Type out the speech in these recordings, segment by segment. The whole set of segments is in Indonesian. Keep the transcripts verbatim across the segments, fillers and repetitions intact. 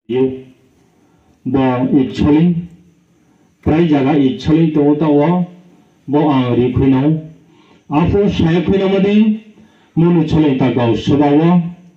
you bo ikcholi prai jaga ikcholi to to bo ang ri khino afo sai khino made monu chole ta gau sobawo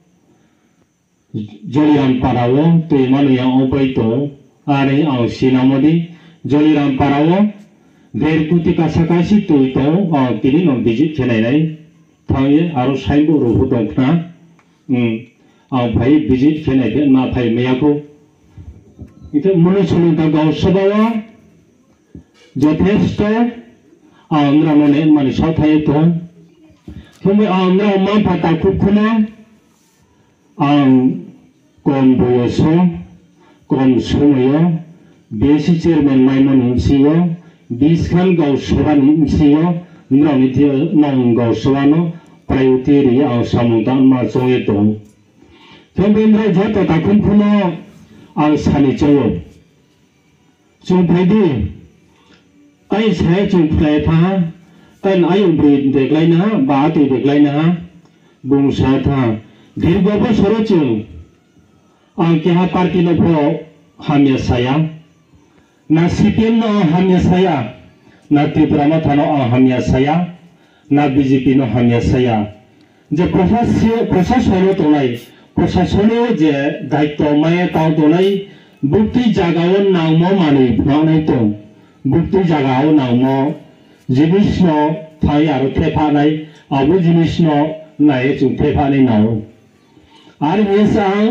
joliram parawo to manu yang opai to are ang sinamodi joliram parawo der puti kasakasi to to ang tini non visit chenai nai thangye aro sai bo ro hutong khna um ang bhai visit chenai de na bhai meyako itu monu chole ta gau sobawo যথেষ্ট আমরা মনে মানে সথায় তো তুমি আমরা মা পাতা কুকুনা আং কম বয়স কম সময় বেশি চেয়ারম্যান মাইমন হিমসিও বিশ খান গাঁও সভা হিমসিও নমিতি নং গাঁও সভানো প্রায়তিরি আং সামুদান মা জয়ে তো তুমি আমরা যত তাকুন কুনো আং সানি চয় চুপ ভাইদি ai sẽ chụp lại tha tên ai ông bị để lại na bà thì để lại na bung sa tha dhir baba soro chung ang kya party no pro hamya saya na C P M no hamya saya na Tripura no thano hamya saya na B J P no hamya saya je profession প্রশাসন তো নাই প্রশাসনে যে দায়িত্ব মায়ে তাও তো নাই বুক্তি জাগাও নাম মানি নাই তো bukti jagao namo jinis no thai aro thepa nai abu jinis no nai chung thepa nai nao ar mesang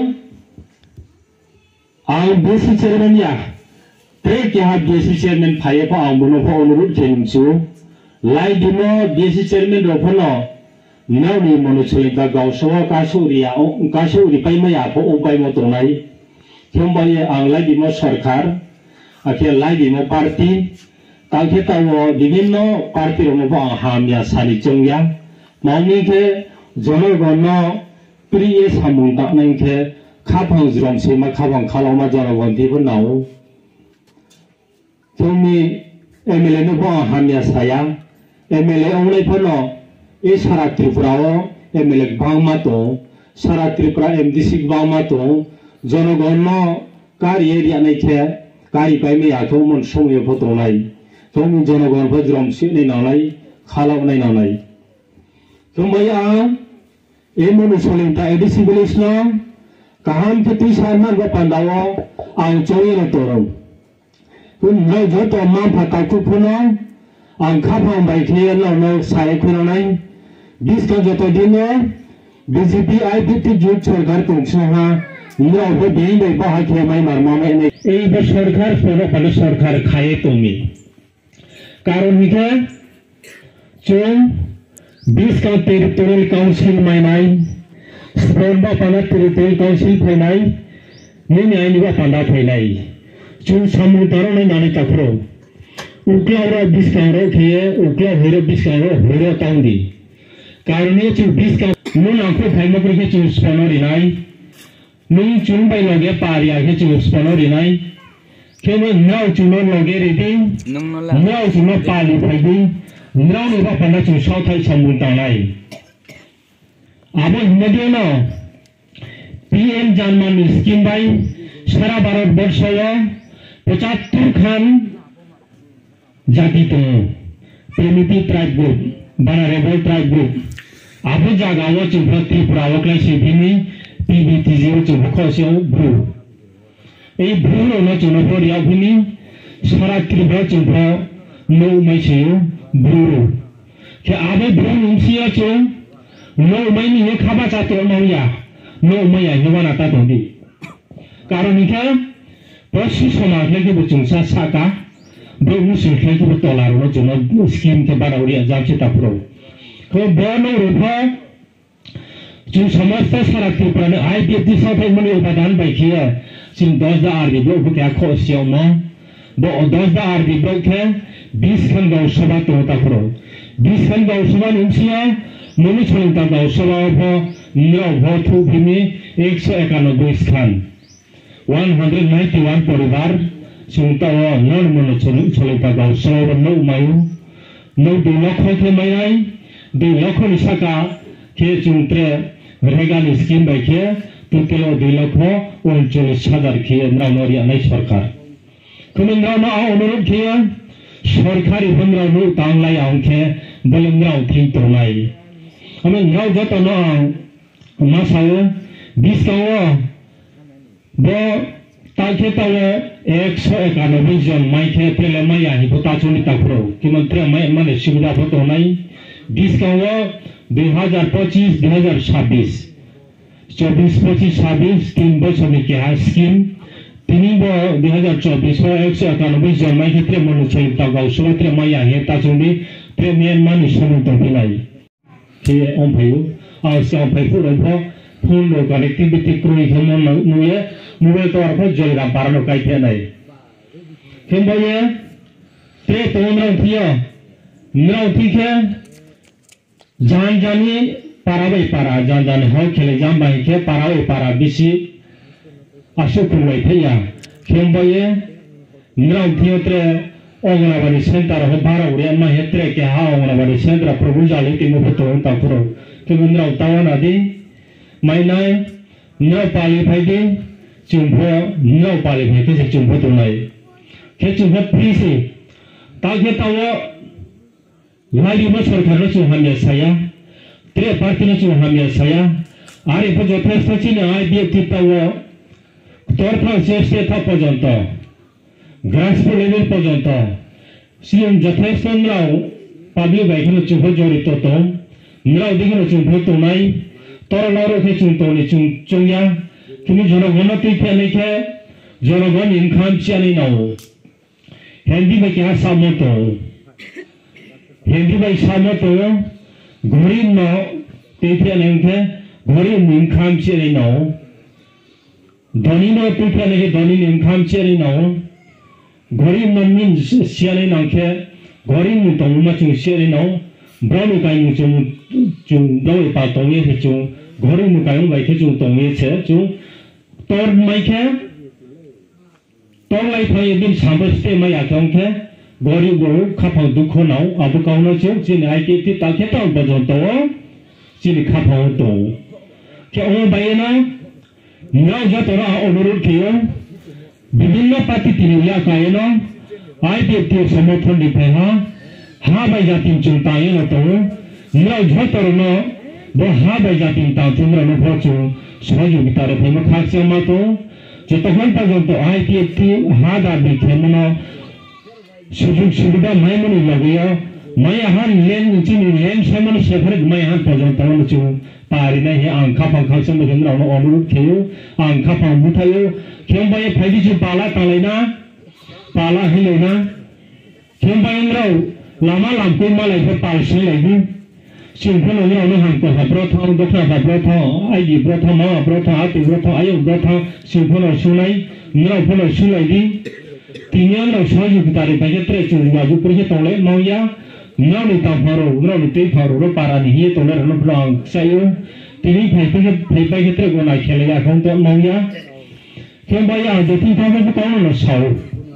ang besi chairman ya te kya besi chairman phai pa ang bono pho onurut khenchu lai dimo besi chairman ro phono nau ni monu choi da gau so ka suriya o ka suri pai ma ya pho o pai mo to nai thombai ang lai dimo sarkar akhir lagi mau parti tak kita mau বিভিন্ন parti mau bang hamya sani cengya mau ni ke jono gono priye samung tak neng ke kapang jrom se ma kapang kalau ma jono gondi pun nau kami M L A no bang hamya saya M L A only pun no e sara Tripura o M L A bang ma to sara Tripura M D C bang ma to jono gono kar area nai ke kari pai me yato mon somye photo nai tomi jonogon bajrom si nei nalai khalau nai nalai tomaya e monu solinta edisibilis no kaham peti sarman ba pandawo ang chori no toro kun nai joto ma phata ku phuno ang khapang bai khne no no sai khuno nai bis ka joto dino B J P I P T jut sarkar tongsa Nggak boleh bilang dari bahagia main marmah ini. Ini bersarkar, pernah pada sarkar kaya tumi. Karena itu, cung bis ka territorial council main main, sebenarnya pada territorial council main main, ini ini apa pada main main. Cung samudera main nani takro. Ukla orang bis ka orang kaya, ukla hero bis ka orang hero tangdi. Karena itu bis ka, nun aku bahaya pergi cung sponsor ini. Nung chung bay loge pari ake chung sponsor inai kene nau chung no loge redi nau chung no pali phai nau ni ba panda chung south thai samun ta nai abo hindia no P M janman scheme bai sara bharat borsho পঁচাত্তর খান জাতি to primitive tribe group vulnerable tribe group abo jaga wo chung Tripura wo klai sibini P B T zero chung khosyo bru ei bru no chung no dia buni sara Tripura chung no mai cheu bru ke abe bru nimsia chung no mai ni khaba cha to no ya no mai ya hiwana ta to di karon ika pasi samaj lagi chung sa saka bru musin ke ko tolar no chung scheme ke barauri ajam che ta pro ko bono rupa chung samasta sara Tripura ne I P T sathai mani upadan bai khia chung দশ da ardi bro ko kya khosyo ma bo দশ da ardi bro ke বিশ khan gaw sabha to ta pro বিশ khan gaw sabha nimsia moni chhong ta gaw sabha pho no pho thu bhimi এক শ একানব্বই khan one hundred ninety-one poribar chung ta non moni chhong chhong ta gaw sabha no mayu no du lakho ke mai ai du lakho ni saka ke chung tre regal scheme bai ke total दुई लक्ष उनचल्लिस हजार खेये नौ रियानाय सरकार कमिंद्राव ना अनुरोध खेये सरकारी बंद्राव तांगलाई आंखे बलिंद्राव थी तोनाय हमें राव जत न मासायो बिस्काओ बो ताके तावे एक सौ इक्यानवे जन माइके प्रेले माया ही बताचुनी ताकरो कि मंत्री माय माने सुविधा होतो नाई बिस्काओ दो हज़ार पच्चीस दो हज़ार छब्बीस चौबीस पच्चीस छब्बीस तीन बছর में क्या स्कीम तीन बो दो हज़ार चौबीस में एक सौ इक्यानवे जन माइके प्रे मनु चली तागाव सुबत्रे माया ही ताचुनी प्रेमियन मानु समुद्र बिलाई कि ओम भाइयो और से ओम भाई पूरा भो फोन लो कनेक्टिविटी क्रोई हम नुए मोबाइल तो और जलगा पारनो काइथे नहीं हम भाइये ते तो नराव थियो नराव ठीके जान जानी पाराबै पारा जान जानी हो खेले जाम बाई के पाराबै पारा बिसी आसु कुलाई थैया हम भाइये नराव थियो त्रे अंगनवाड़ी सेंटर हो बारा उड़िया मा हेत्रे के हा अंगनवाड़ी सेंटर प्रभु जाली तिमो फोटो तापुरो के बंद्राव तावन आदि माइनाय न पाली फाइदे चुंभो न पाली फाइदे से चुंभो तो नाय के चुंभो फ्री से ताके तावो लाली में सरकार ने चुहामिया साया त्रे पार्टी ने चुहामिया साया आरे पर जो थे सचिन आय बी टी तावो तोरथा से था पर्यंत ग्रास लेवल पर्यंत सीएम যথেষ্ট नराव पाब्लिक बाइकनो चुंभो जड़ित तो नराव दिगनो चुंभो तो नाय तोर लारो के चुंतो नि चुं चुंया किनि जनगण तैथे नैखे जनगण इनकाम चियानि नाव हेंदी में क्या सामतो हेंदी बाई सामतो घोड़ी न तैथे नैखे घोड़ी इनकाम चियानि नाव धनी न तैथे नैखे धनी इनकाम चियानि नाव घोड़ी मन सियानि नांखे घोड़ी मुतो मचुं सियानि नाव ब्राउन काइनु चुं चुं दवे पा तोंगे हे चुं घोड़ी मुकायं बाइके चुं तोंगे छे चुं तोर माइके तोर लाई थाय दिन साबस्ते माय आखंखे घोड़ी गो खाफाव दुखो नाव अब काउनो चुं जिन आइके ति ताके ताव बजन तो जिन खाफाव तो के ओ बायना नाव जतरा अनुरोध कियो विभिन्न पार्टी तिनिया कायनो आइ व्यक्ति समर्थन दिफाहा हा बाय जातिन चुंताय न तो नराव झतर न बो हा बाय जातिन ता चुंद्र न फचु सहयोगिता रे फेम खासे म तो जतगन पर्यंत आइ व्यक्ति हा दा बिखे मन सुजुग सुविधा माय मन लगयो माय हान लेन चिनि लेन समन सेफर माय हान पर्यंत न चु पारि न हे आंखा पंखा सम नराव न अनुरोध थियो आंखा पा मुथायो केम बाय फाइदि जु पाला तालायना पाला हिलेना केम बाय नराव लामा लामको मालायफोर पालसि लायदि सिंखौ नरावनो हांखो हाब्रथाव दखना हाब्रथाव आइदि ब्रथाव मा ब्रथाव आति ब्रथाव आयौ ब्रथाव सिंखौ नसुनाय नरावफोर नसुलायदि तिनिया नराव सहयोगिता रे बायत्रे चुंगाजु प्रजे तोले मावया नरावनि ताफारो नरावनि तैफारो रो पारानि हिये तोले रनो ब्लां सायो तिनि फाइफे फाइफायत्रे गना खेलेया खंत मावया केमबाया जति थाबो काउनो न साव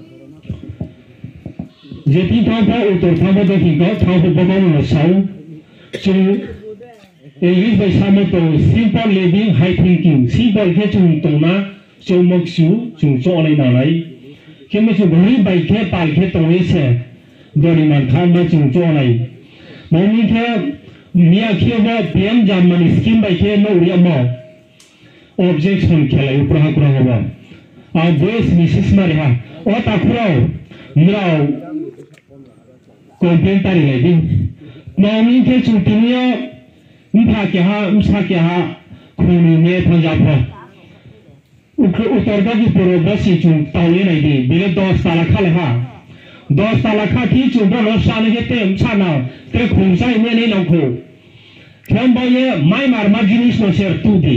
जेती थांफा उत्तर थांफा देखी का थांफा बगानो न साव चुं इंग्लिश बाय सामतो simple living high thinking simple के चुं तोना चुं मक्सु चुं चोनै नानाय केम चुं घोड़ी बाय के पाल के तोए से दोनी मान खान में चुं चोनै मनि के मिया के बा पीएम जामनी स्कीम बाय के नो रिया म ऑब्जेक्शन खेलाय प्रहा प्रहा होबा आ देश मिसेस मारिहा ओ ताखुराव नराव कंप्लेंट तारी लायदि मावनि के चुंतिनिया उमफा के हा उमसा के हा खुनि ने थांजाफा उख उत्तरदा की पुरो बसी चुं तावले नायदि बिले दस ताला खाले हा दस ताला खा थी चुं बो साने के तेम साना ते खुंसाय ने ने नांखो खेम बाये माय मारमा जिनिस न सेर तुदि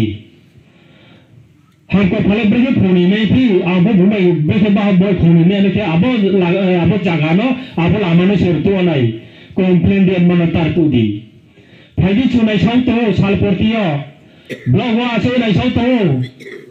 हमको फले ब्रेके खुनि ने थी आबो बुमाय ब्रेके बा बो खुनि ने के आबो आबो जागानो आबो लामानो सेर तो नाय कंप्लेंट देन मन तारतु दी फाइदि चुनाय साव तो सालपर्तिया ब्लॉग वा आसे नाय साव तो